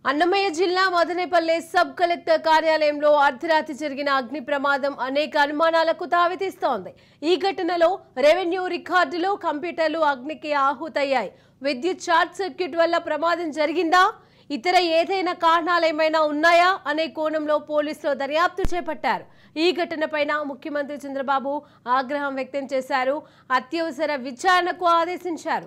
అన్నమయ్య జిల్లా Madanapalle sub collector కార్యాలయంలో అర్ధరాత్రి జరిగిన అగ్ని ప్రమాదం అనేక అనుమానాలకు తావితీస్తోంది. ఈ ఘటనలో రెవెన్యూ రికార్డులు, కంప్యూటర్లు అగ్నికి ఆహుతయ్యాయి. విద్యుత్ షార్ట్ సర్క్యూట్ వల్ల ప్రమాదం జరిగిందా, ఇతర ఏదైనా కారణాలు ఏమైనా ఉన్నాయా అనే కోణంలో పోలీసులు దర్యాప్తు చేపట్టారు. ఈ ఘటనపైన ముఖ్యమంత్రి చంద్రబాబు ఆగ్రహం వ్యక్తం చేశారు. అత్యవసర విచారణకు ఆదేశించారు.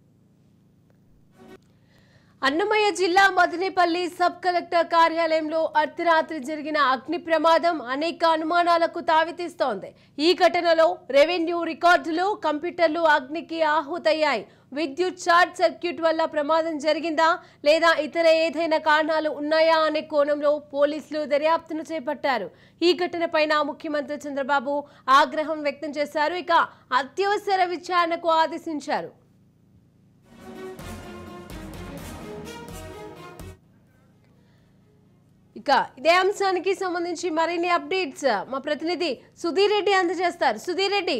అన్నమయ్య జిల్లా మదనపల్లి సబ్ కలెక్టర్ కార్యాలయంలో అర్ధరాత్రి జరిగిన అగ్ని ప్రమాదం అనేక అనుమానాలకు తావితీస్తోంది. ఈ ఘటనలో రెవెన్యూ రికార్డులు, కంప్యూటర్లు అగ్నికి ఆహుతయ్యాయి. విద్యుత్ షార్ట్ సర్క్యూట్ వల్ల ప్రమాదం జరిగిందా లేదా ఇతర ఏదైనా కారణాలు ఉన్నాయా అనే కోణంలో పోలీసులు దర్యాప్తును చేపట్టారు. ఈ ఘటనపైన ముఖ్యమంత్రి చంద్రబాబు ఆగ్రహం వ్యక్తం చేశారు. ఇక అత్యవసర విచారణకు ఆదేశించారు. ఇక ఇదే అంశానికి సంబంధించి మరిన్ని అప్డేట్స్ మా ప్రతినిధి సుధీర్ రెడ్డి అందజేస్తారు. సుధీర్ రెడ్డి,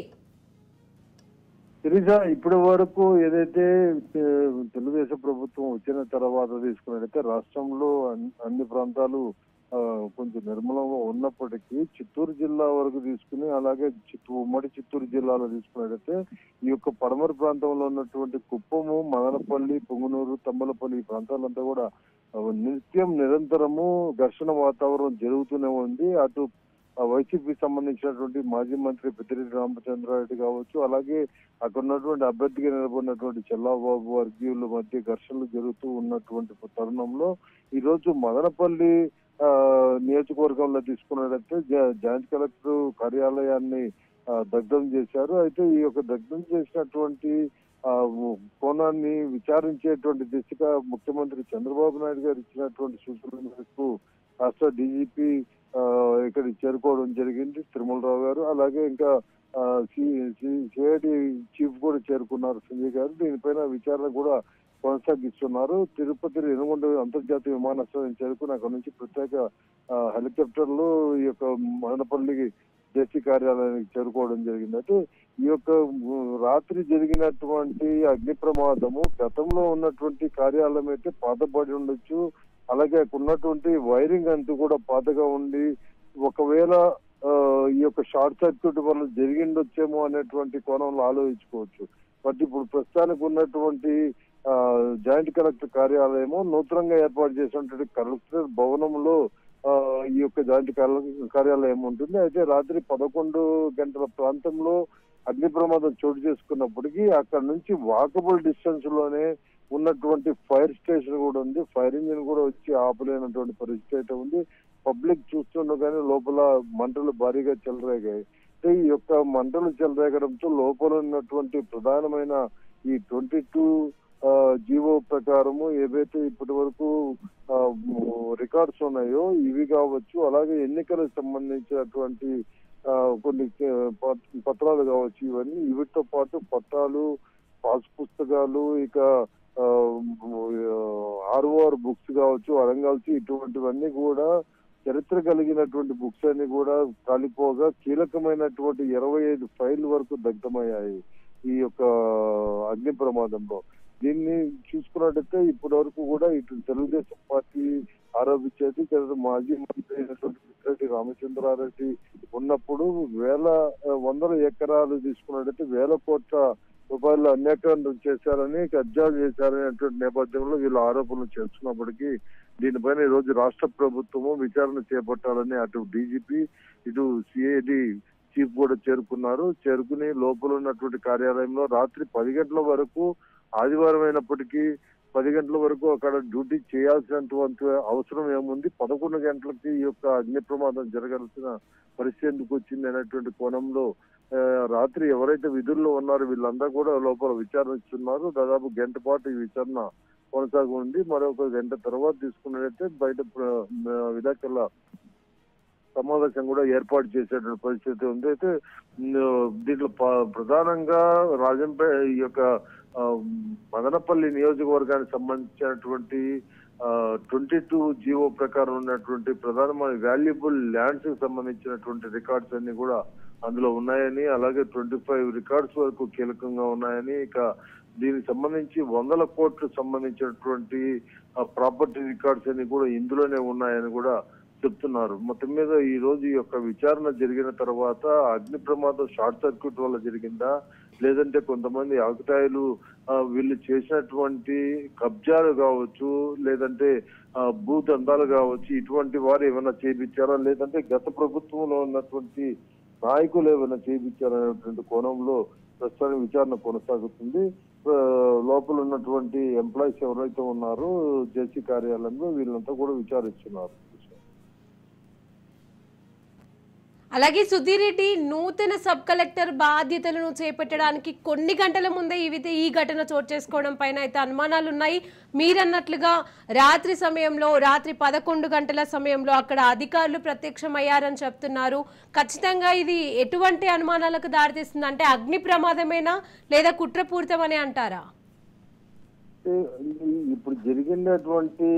ఇప్పటి వరకు ఏదైతే తెలుగుదేశం ప్రభుత్వం వచ్చిన తర్వాత తీసుకున్నట్టయితే రాష్ట్రంలో అన్ని ప్రాంతాలు కొంచెం నిర్మలంగా ఉన్నప్పటికీ చిత్తూరు జిల్లా వరకు తీసుకుని, అలాగే ఉమ్మడి చిత్తూరు జిల్లాలో తీసుకున్నట్టయితే ఈ యొక్క పడమర ప్రాంతంలో ఉన్నటువంటి కుప్పము, మదనపల్లి, పొంగునూరు, తంబలపల్లి ఈ ప్రాంతాలంతా కూడా నిత్యం నిరంతరము ఘర్షణ వాతావరణం జరుగుతూనే ఉంది. అటు వైసీపీకి సంబంధించినటువంటి మాజీ మంత్రి పెద్దిరెడ్డి రామచంద్రారెడ్డి కావచ్చు, అలాగే అక్కడ ఉన్నటువంటి అభ్యర్థిగా నిలబడినటువంటి చెల్లాబాబు వర్గీయుల మధ్య ఘర్షణలు జరుగుతూ ఉన్నటువంటి తరుణంలో ఈ రోజు మదనపల్లి నియోజకవర్గంలో తీసుకున్నట్లయితే జాయింట్ కలెక్టర్ కార్యాలయాన్ని దగ్ధం చేశారు. అయితే ఈ యొక్క దగ్ధం చేసినటువంటి కోణాన్ని విచారించేటువంటి దిశగా ముఖ్యమంత్రి చంద్రబాబు నాయుడు గారు ఇచ్చినటువంటి సూచనల మేరకు రాష్ట్ర డీజీపీ ఇక్కడికి చేరుకోవడం జరిగింది, తిరుమలరావు గారు. అలాగే ఇంకా సిఐడి చీఫ్ కూడా చేరుకున్నారు, సంజయ్ గారు. దీనిపైన విచారణ కూడా కొనసాగిస్తున్నారు. తిరుపతి రేణిగుంట అంతర్జాతీయ విమానాశ్రయం చేరుకుని అక్కడ నుంచి ప్రత్యేక హెలికాప్టర్లు ఈ యొక్క మదనపల్లికి జేసీ కార్యాలయానికి చేరుకోవడం జరిగింది. అయితే ఈ యొక్క రాత్రి జరిగినటువంటి అగ్ని ప్రమాదము గతంలో ఉన్నటువంటి కార్యాలయం అయితే పాతబడి ఉండొచ్చు, అలాగే అక్కడ ఉన్నటువంటి వైరింగ్ అంతా కూడా పాతగా ఉండి ఒకవేళ ఈ యొక్క షార్ట్ సర్క్యూట్ వల్ల జరిగిండొచ్చేమో అనేటువంటి కోణంలో ఆలోచించుకోవచ్చు. బట్ ఇప్పుడు ప్రస్తుతానికి ఉన్నటువంటి జాయింట్ కలెక్టర్ కార్యాలయము నూతనంగా ఏర్పాటు చేసినటువంటి కలెక్టర్ భవనంలో ఈ యొక్క జాయింట్ కార్యాలయం ఉంటుంది. అయితే రాత్రి 11 గంటల ప్రాంతంలో అగ్ని ప్రమాదం చోటు చేసుకున్నప్పటికీ అక్కడ నుంచి వాకబుల్ డిస్టెన్స్ లోనే ఉన్నటువంటి ఫైర్ స్టేషన్ కూడా ఉంది. ఫైర్ ఇంజిన్ కూడా వచ్చి ఆపలేనటువంటి పరిస్థితి అయితే ఉంది. పబ్లిక్ చూస్తుండగానే లోపల మంటలు భారీగా చెలరేగాయి. ఈ యొక్క మంటలు చెలరేగడంతో లోపల ఉన్నటువంటి ప్రధానమైన ఈ 22 జీవో ప్రకారము ఏవైతే ఇప్పటి వరకు రికార్డ్స్ ఉన్నాయో ఇవి కావచ్చు, అలాగే ఎన్నికలకు సంబంధించినటువంటి కొన్ని పత్రాలు కావచ్చు, ఇవన్నీ వీటితో పాటు పట్టాలు, పాస్ పుస్తకాలు, ఇక ఆర్ఓఆర్ బుక్స్ కావచ్చు, అరంగాల్సి ఇటువంటివన్నీ కూడా చరిత్ర కలిగినటువంటి బుక్స్ అన్ని కూడా కాలిపోగా కీలకమైనటువంటి 25 ఫైల్ వరకు దగ్ధమయ్యాయి ఈ యొక్క అగ్ని ప్రమాదంలో. దీన్ని చూసుకున్నట్టయితే ఇప్పటి వరకు కూడా ఇటు తెలుగుదేశం పార్టీ ఆరోపించేది మాజీ మంత్రి అయినటువంటి పెద్దిరెడ్డి రామచంద్రారెడ్డి ఉన్నప్పుడు వందల ఎకరాలు తీసుకున్నట్టయితే వేల కోట్ల రూపాయలు అన్యాక్రాంతం చేశారని, కబ్జాలు చేశారనేటువంటి నేపథ్యంలో వీళ్ళు ఆరోపణలు చేస్తున్నప్పటికీ దీనిపైన ఈ రోజు రాష్ట్ర ప్రభుత్వము విచారణ చేపట్టాలని అటు డీజీపీ ఇటు సిఐడి చీఫ్ కూడా చేరుకుని లోపల ఉన్నటువంటి కార్యాలయంలో రాత్రి 10 గంటల వరకు, ఆదివారం అయినప్పటికీ 10 గంటల వరకు అక్కడ డ్యూటీ చేయాల్సినటువంటి అవసరం ఏముంది, 11 గంటలకి ఈ యొక్క అగ్ని ప్రమాదం జరగాల్సిన పరిస్థితి ఎందుకు వచ్చింది అనేటువంటి కోణంలో రాత్రి ఎవరైతే విధుల్లో ఉన్నారో వీళ్ళందరూ కూడా లోపల విచారణ ఇస్తున్నారు. దాదాపు గంట పాటు ఈ విచారణ కొనసాగుంది. మరొక గంట తర్వాత తీసుకున్నట్లయితే బయట విలేకరుల సమావేశం కూడా ఏర్పాటు చేసేటువంటి పరిస్థితి ఉంది. అయితే దీంట్లో ప్రధానంగా ఈ యొక్క మదనపల్లి నియోజకవర్గానికి సంబంధించినటువంటి 22 జీవో ప్రకారం ఉన్నటువంటి ప్రధానమైన వాల్యుబుల్ ల్యాండ్స్ కి సంబంధించినటువంటి రికార్డ్స్ అన్ని కూడా అందులో ఉన్నాయని, అలాగే 25 రికార్డ్స్ వరకు కీలకంగా ఉన్నాయని, ఇక దీనికి సంబంధించి 100 కోట్లు సంబంధించినటువంటి ప్రాపర్టీ రికార్డ్స్ అన్ని కూడా ఇందులోనే ఉన్నాయని కూడా చెప్తున్నారు. మొత్తం మీద ఈ రోజు ఈ యొక్క విచారణ జరిగిన తర్వాత అగ్ని ప్రమాదం షార్ట్ సర్క్యూట్ వల్ల జరిగిందా, లేదంటే కొంతమంది ఆకుతాయిలు వీళ్ళు చేసినటువంటి కబ్జాలు కావచ్చు, లేదంటే భూదందాలు కావచ్చు, ఇటువంటి వారు ఏమైనా చేయించారా, లేదంటే గత ప్రభుత్వంలో ఉన్నటువంటి నాయకులు ఏమైనా చేయించారనేటువంటి కోణంలో ప్రస్తుతానికి విచారణ కొనసాగుతుంది. లోపల ఉన్నటువంటి ఎంప్లాయీస్ ఎవరైతే ఉన్నారో జేసీ కార్యాలయంలో వీళ్ళంతా కూడా విచారిస్తున్నారు. అలాగే సుధీర్ రెడ్డి నూతన సబ్ కలెక్టర్ బాధ్యతలను చేపట్టడానికి కొన్ని గంటల ముందే ఈ ఘటన చోటు చేసుకోవడం పైన అయితే అనుమానాలు ఉన్నాయి. మీరన్నట్లుగా రాత్రి 11 గంటల సమయంలో అక్కడ అధికారులు ప్రత్యక్షమయ్యారని చెప్తున్నారు. ఖచ్చితంగా ఇది ఎటువంటి అనుమానాలకు దారితీస్తుంది? అంటే అగ్ని ప్రమాదమేనా లేదా కుట్రపూరితమని అంటారా? ఇప్పుడు జరిగినటువంటి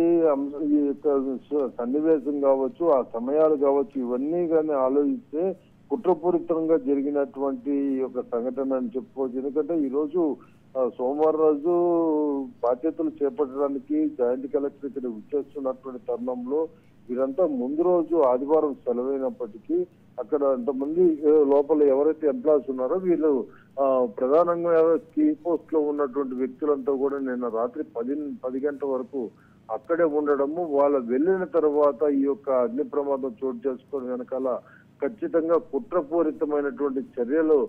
సన్నివేశం కావచ్చు, ఆ సమయాలు కావచ్చు, ఇవన్నీ కానీ ఆలోచిస్తే కుట్రపూరితంగా జరిగినటువంటి యొక్క సంఘటన అని చెప్పుకోవచ్చు. ఎందుకంటే ఈ రోజు సోమవారం రోజు బాధ్యతలు చేపట్టడానికి జాయింట్ కలెక్టర్ ఇక్కడ విచ్చేస్తున్నటువంటి తరుణంలో వీరంతా ముందు రోజు ఆదివారం సెలవైనప్పటికీ అక్కడ అంతమంది లోపల ఎవరైతే ఎంప్లాయీస్ ఉన్నారో వీళ్ళు ప్రధానంగా కీ పోస్ట్ లో ఉన్నటువంటి వ్యక్తులంతా కూడా నిన్న రాత్రి 10 గంటల వరకు అక్కడే ఉండడము, వాళ్ళు వెళ్ళిన తర్వాత ఈ యొక్క అగ్ని ప్రమాదం చోటు చేసుకుని వెనకాల ఖచ్చితంగా కుట్రపూరితమైనటువంటి చర్యలు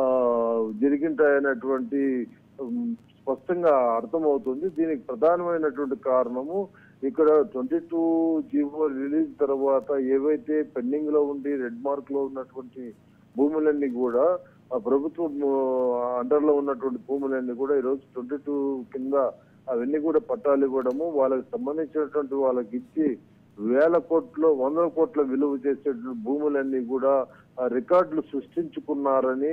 జరిగింటాయనేటువంటి స్పష్టంగా అర్థమవుతుంది. దీనికి ప్రధానమైనటువంటి కారణము ఇక్కడ 22 జీవో రిలీజ్ తర్వాత ఏవైతే పెండింగ్ లో ఉండి రెడ్ మార్క్ లో ఉన్నటువంటి భూములన్నీ కూడా ప్రభుత్వం అండర్ లో ఉన్నటువంటి భూములన్నీ కూడా ఈరోజు 22 కింద అవన్నీ కూడా పట్టాలు ఇవ్వడము, వాళ్ళకి సంబంధించినటువంటి వాళ్ళకి ఇచ్చి 100 కోట్ల విలువ చేసేటువంటి భూములన్నీ కూడా రికార్డులు సృష్టించుకున్నారని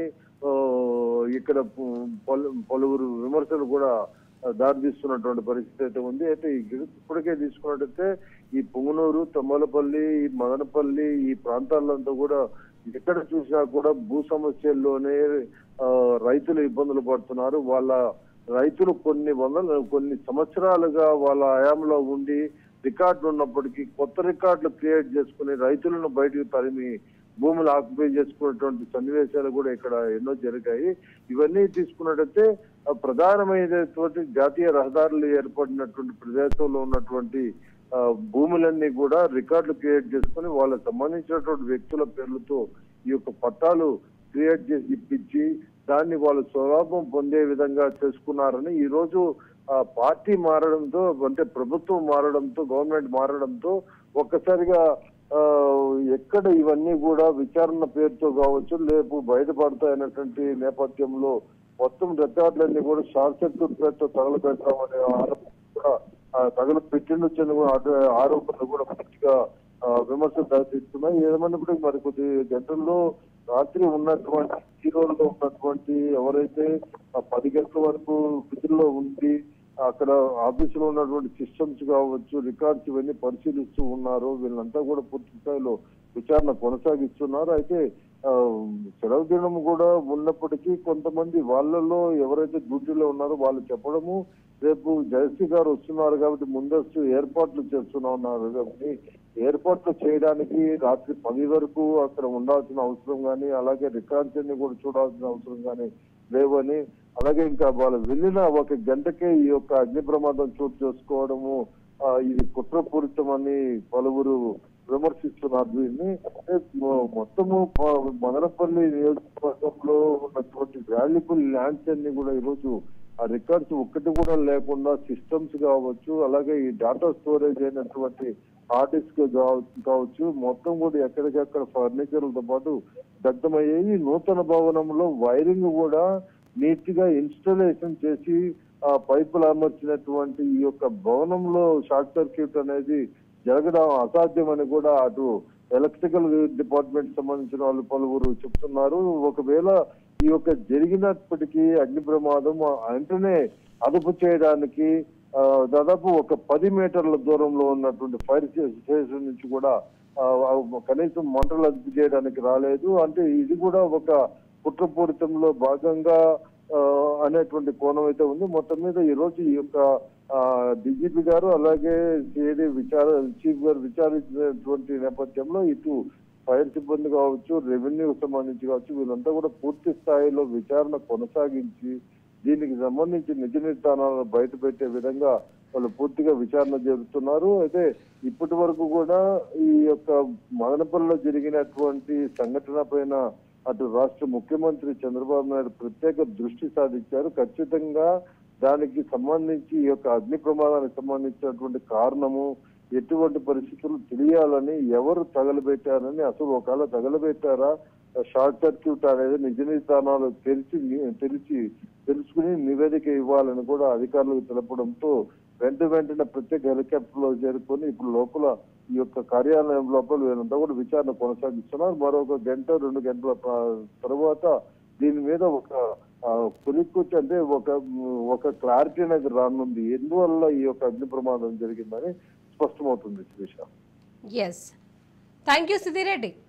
ఇక్కడ పలువురు విమర్శలు కూడా దారితీస్తున్నటువంటి పరిస్థితి అయితే ఉంది. అయితే ఇప్పటికే తీసుకున్నట్టయితే ఈ పుంగనూరు, తమ్మలపల్లి, ఈ మదనపల్లి ఈ ప్రాంతాలంతా కూడా ఎక్కడ చూసినా కూడా భూ సమస్యల్లోనే రైతులు ఇబ్బందులు పడుతున్నారు. వాళ్ళ రైతులు కొన్ని సంవత్సరాలుగా వాళ్ళ హయాంలో ఉండి రికార్డులు ఉన్నప్పటికీ కొత్త రికార్డులు క్రియేట్ చేసుకుని రైతులను బయటకు తరిమి భూములు ఆక్యుపై చేసుకున్నటువంటి సన్నివేశాలు కూడా ఇక్కడ ఎన్నో జరిగాయి. ఇవన్నీ తీసుకున్నట్టయితే ప్రధానమైనటువంటి జాతీయ రహదారులు ఏర్పడినటువంటి ప్రదేశంలో ఉన్నటువంటి భూములన్నీ కూడా రికార్డులు క్రియేట్ చేసుకుని వాళ్ళకి సంబంధించినటువంటి వ్యక్తుల పేర్లతో ఈ యొక్క పట్టాలు క్రియేట్ చేసి ఇప్పించి దాన్ని వాళ్ళు స్వలాభం పొందే విధంగా చేసుకున్నారని ఈ రోజు పార్టీ మారడంతో, అంటే ప్రభుత్వం మారడంతో, గవర్నమెంట్ మారడంతో ఒక్కసారిగా ఎక్కడ ఇవన్నీ కూడా విచారణ పేరుతో కావచ్చు రేపు బయటపడతాయనేటువంటి నేపథ్యంలో మొత్తం రికార్డులన్నీ కూడా షార్ట్ సర్క్యూట్ పేరుతో తగలబెడతామనే ఆరోపణ కూడా తగలపెట్టిండొచ్చని ఆరోపణలు కూడా పూర్తిగా విమర్శలు దారితీస్తున్నాయి. ఏమన్నప్పటికీ మరి కొద్ది గంటల్లో రాత్రి ఉన్నటువంటి హీరోల్లో ఉన్నటువంటి ఎవరైతే 10 గంటల వరకు విధుల్లో ఉండి అక్కడ ఆఫీసులో ఉన్నటువంటి సిస్టమ్స్ కావచ్చు, రికార్డ్స్ ఇవన్నీ పరిశీలిస్తూ ఉన్నారు. వీళ్ళంతా కూడా పూర్తి స్థాయిలో విచారణ కొనసాగిస్తున్నారు. అయితే సెలవు దినం కూడా ఉన్నప్పటికీ కొంతమంది వాళ్ళలో ఎవరైతే డ్యూటీలో ఉన్నారో వాళ్ళు చెప్పడము రేపు జయశ్రీ గారు వస్తున్నారు కాబట్టి ముందస్తు ఏర్పాట్లు చేస్తున్నా ఉన్నారు కాబట్టి ఏర్పాట్లు చేయడానికి రాత్రి 10 వరకు అక్కడ ఉండాల్సిన అవసరం కానీ, అలాగే రికార్డ్స్ అన్ని కూడా చూడాల్సిన అవసరం కానీ లేవని, అలాగే ఇంకా వాళ్ళు వెళ్ళిన 1 గంటకే ఈ యొక్క అగ్ని ప్రమాదం చోటు చేసుకోవడము ఇది కుట్రపూరితమని పలువురు విమర్శిస్తున్నారు. దీన్ని మొత్తము మదనపల్లి నియోజకవర్గంలో ఉన్నటువంటి వాల్యుబుల్ ల్యాండ్స్ అన్ని కూడా ఈరోజు ఆ రికార్డ్స్ ఒక్కటి కూడా లేకుండా సిస్టమ్స్ కావచ్చు, అలాగే ఈ డేటా స్టోరేజ్ అయినటువంటి హార్డ్ డిస్క్ కావచ్చు మొత్తం కూడా ఎక్కడికక్కడ ఫర్నిచర్లతో పాటు దగ్ధమయ్యాయి. నూతన భవనంలో వైరింగ్ కూడా నీట్ గా ఇన్స్టాలేషన్ చేసి ఆ పైపులు అమర్చినటువంటి ఈ యొక్క భవనంలో షార్ట్ సర్క్యూట్ అనేది జరగడం అసాధ్యమని కూడా అటు ఎలక్ట్రికల్ డిపార్ట్మెంట్ సంబంధించిన వాళ్ళు పలువురు చెప్తున్నారు. ఒకవేళ ఈ యొక్క జరిగినప్పటికీ అగ్ని ప్రమాదం వెంటనే అదుపు చేయడానికి దాదాపు 10 మీటర్ల దూరంలో ఉన్నటువంటి ఫైర్ స్టేషన్ నుంచి కూడా కనీసం మంటలు అదుపు చేయడానికి రాలేదు. అంటే ఇది కూడా ఒక కుట్రపూరితంలో భాగంగా అనేటువంటి కోణం అయితే ఉంది. మొత్తం మీద ఈ రోజు ఈ యొక్క డీజీపీ గారు అలాగే సిఐడి చీఫ్ గారు విచారించినటువంటి నేపథ్యంలో ఇటు ఫైర్ సిబ్బంది కావచ్చు, రెవెన్యూ సంబంధించి కావచ్చు, వీళ్ళంతా కూడా పూర్తి స్థాయిలో విచారణ కొనసాగించి దీనికి సంబంధించి నిజ నిర్ధారణను బయట పెట్టే విధంగా వాళ్ళు పూర్తిగా విచారణ జరుపుతున్నారు. అయితే ఇప్పటి వరకు కూడా ఈ యొక్క మదనపల్లిలో జరిగినటువంటి సంఘటన పైన అటు రాష్ట్ర ముఖ్యమంత్రి చంద్రబాబు నాయుడు ప్రత్యేక దృష్టి సాధించారు. ఖచ్చితంగా దానికి సంబంధించి ఈ యొక్క అగ్ని ప్రమాదానికి సంబంధించినటువంటి కారణము, ఎటువంటి పరిస్థితులు తెలియాలని, ఎవరు తగలబెట్టారని, అసలు ఒకవేళ తగలబెట్టారా, షార్ట్ సర్క్యూట్ అనేది నిజ నిర్ధారణలు తెలుసుకుని నివేదిక ఇవ్వాలని కూడా అధికారులకు తెలపడంతో వెంటనే ప్రత్యేక హెలికాప్టర్ లో చేరుకొని ఇప్పుడు లోపల ఈ యొక్క కార్యాలయం లోపల వీళ్ళంతా కూడా విచారణ కొనసాగిస్తున్నారు. మరొక గంట 2 గంటల తర్వాత దీని మీద ఒక పులిక్కుచ్చి అంటే ఒక క్లారిటీ అనేది రానుంది. ఎందువల్ల ఈ యొక్క అగ్ని ప్రమాదం జరిగిందని స్పష్టమవుతుంది. Srisha. Yes, thank you Siddireddy.